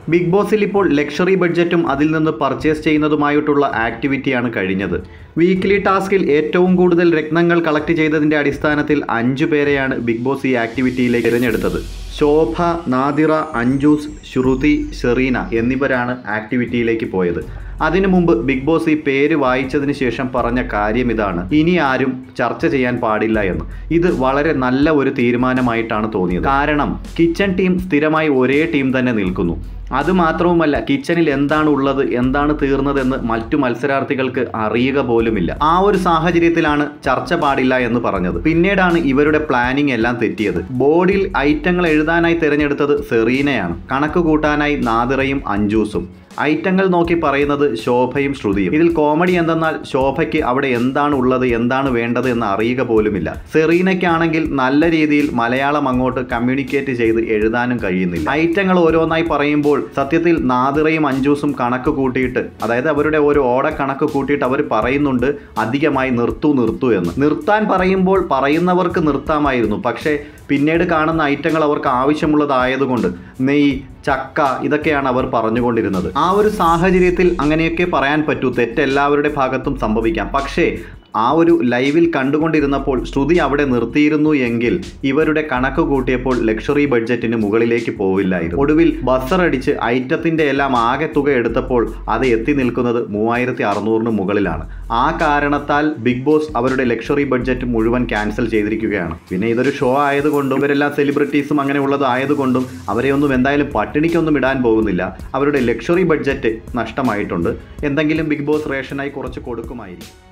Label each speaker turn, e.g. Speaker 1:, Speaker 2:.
Speaker 1: Big ബോസിൽ ഇപ്പോൾ luxury ബഡ്ജറ്റും അതിൽ നിന്ന് പർച്ചേസ് ചെയ്യുന്നതുമായിട്ടുള്ള ആക്ടിവിറ്റിയാണ് കഴിഞ്ഞത്. വീക്ക്ലി ടാസ്കിൽ ഏറ്റവും കൂടുതൽ രത്നങ്ങൾ കളക്ട് ചെയ്തതിൻ്റെ അടിസ്ഥാനത്തിൽ 5 പേരെയാണ് ബിഗ് ബോസ് ഈ ആക്ടിവിറ്റിയിലേക്ക് തിരഞ്ഞെടുത്തത്. ശോഭ, നാദിറ, അഞ്ജൂസ്, ശ്രുതി, സെറീന എന്നിവരാണ് ആക്ടിവിറ്റിയിലേക്ക് പോയത്. അതിനു മുമ്പ് ബിഗ് ബോസ് ഈ പേര് വായിച്ചതിന് ശേഷം പറഞ്ഞ കാര്യം ഇതാണ്: ഇനി ആരും ചർച്ച ചെയ്യാൻ പാടില്ല എന്ന്. ഇത് വളരെ നല്ല ഒരു തീരുമാനമായിട്ടാണ് തോന്നിയത്. കാരണം കിച്ചൺ ടീം സ്ഥിരമായി ഒരേ ടീം തന്നെ നിൽക്കുന്നു. അതുമാത്രവുമല്ല, കിച്ചണിൽ എന്താണ് ഉള്ളത്, എന്താണ് തീർന്നതെന്ന് മറ്റു മത്സരാർത്ഥികൾക്ക് അറിയുക പോലുമില്ല. ആ ഒരു സാഹചര്യത്തിലാണ് ചർച്ച പാടില്ല എന്ന് പറഞ്ഞത്. പിന്നീടാണ് ഇവരുടെ പ്ലാനിങ് എല്ലാം തെറ്റിയത്. ബോർഡിൽ ഐറ്റങ്ങൾ എഴുതാനായി തിരഞ്ഞെടുത്തത് സെറീനയാണ്, കണക്ക് കൂട്ടാനായി നാദിറയും അഞ്ജൂസും. ഐറ്റങ്ങൾ നോക്കി പറയുന്നത് ശോഭയും ശ്രുതിയും. ഇതിൽ കോമഡി എന്തെന്നാൽ ശോഭയ്ക്ക് അവിടെ എന്താണ് ഉള്ളത്, എന്താണ് വേണ്ടത് എന്ന് അറിയുക പോലുമില്ല. സെറീനയ്ക്കാണെങ്കിൽ നല്ല രീതിയിൽ മലയാളം അങ്ങോട്ട് കമ്മ്യൂണിക്കേറ്റ് ചെയ്ത് എഴുതാനും കഴിയുന്നില്ല. ഐറ്റങ്ങൾ ഓരോന്നായി പറയുമ്പോൾ സത്യത്തിൽ നാദിറയും അഞ്ജൂസും കണക്ക് കൂട്ടിയിട്ട്, അതായത് അവരുടെ ഒരു ഓട കണക്ക് കൂട്ടിയിട്ട് അവർ പറയുന്നുണ്ട് അധികമായി നിർത്തൂ എന്ന്. നിർത്താൻ പറയുമ്പോൾ പറയുന്നവർക്ക് നിർത്താമായിരുന്നു, പക്ഷേ പിന്നീട് കാണുന്ന ഐറ്റങ്ങൾ അവർക്ക് ആവശ്യമുള്ളതായതുകൊണ്ട് നെയ്യ്, ചക്ക ഇതൊക്കെയാണ് അവർ പറഞ്ഞുകൊണ്ടിരുന്നത്. ആ ഒരു സാഹചര്യത്തിൽ അങ്ങനെയൊക്കെ പറയാൻ പറ്റൂ, തെറ്റെല്ലാവരുടെ ഭാഗത്തും സംഭവിക്കാം. പക്ഷേ ആ ഒരു ലൈവിൽ കണ്ടുകൊണ്ടിരുന്നപ്പോൾ ശ്രുതി അവിടെ നിർത്തിയിരുന്നു എങ്കിൽ ഇവരുടെ കണക്ക് കൂട്ടിയപ്പോൾ ലക്ഷറി ബഡ്ജറ്റിന് മുകളിലേക്ക് പോവില്ലായിരുന്നു. ഒടുവിൽ ബസറടിച്ച് ഐറ്റത്തിൻ്റെ എല്ലാം ആകെ തുക എടുത്തപ്പോൾ അത് എത്തി നിൽക്കുന്നത് 3600 മുകളിലാണ്. ആ കാരണത്താൽ ബിഗ് ബോസ് അവരുടെ ലക്ഷറി ബഡ്ജറ്റ് മുഴുവൻ ക്യാൻസൽ ചെയ്തിരിക്കുകയാണ്. പിന്നെ ഇതൊരു ഷോ ആയതുകൊണ്ടും ഇവരെല്ലാം സെലിബ്രിറ്റീസും അങ്ങനെ ഉള്ളത് ആയതുകൊണ്ടും അവരെ ഒന്നും എന്തായാലും പട്ടിണിക്കൊന്നും ഇടാൻ പോകുന്നില്ല. അവരുടെ ലക്ഷറി ബഡ്ജറ്റ് നഷ്ടമായിട്ടുണ്ട്. എന്തെങ്കിലും ബിഗ് ബോസ് റേഷനായി കുറച്ച് കൊടുക്കുമായിരിക്കും.